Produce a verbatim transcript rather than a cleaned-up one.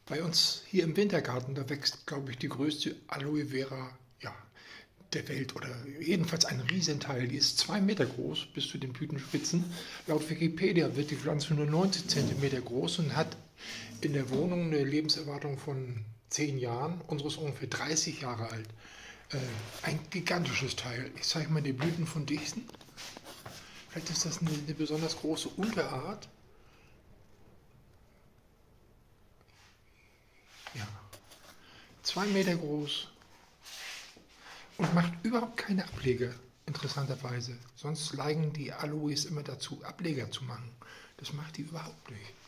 Bei uns hier im Wintergarten, da wächst, glaube ich, die größte Aloe Vera, ja, der Welt oder jedenfalls ein Riesenteil. Die ist zwei Meter groß bis zu den Blütenspitzen. Laut Wikipedia wird die Pflanze nur neunzig Zentimeter groß und hat in der Wohnung eine Lebenserwartung von zehn Jahren. Unsere ist ungefähr dreißig Jahre alt. Äh, ein gigantisches Teil. Ich zeige mal die Blüten von diesen. Vielleicht ist das eine, eine besonders große Unterart. Ja, zwei Meter groß und macht überhaupt keine Ableger, interessanterweise. Sonst neigen die Aloes immer dazu, Ableger zu machen. Das macht die überhaupt nicht.